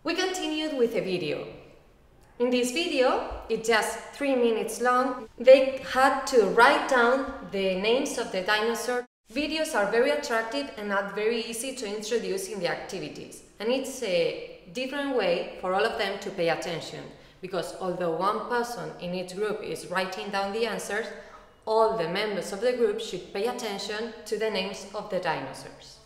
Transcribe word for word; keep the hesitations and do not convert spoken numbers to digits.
We continued with a video. In this video, it's just three minutes long, they had to write down the names of the dinosaurs. Videos are very attractive and not very easy to introduce in the activities. And it's a different way for all of them to pay attention, because although one person in each group is writing down the answers, all the members of the group should pay attention to the names of the dinosaurs.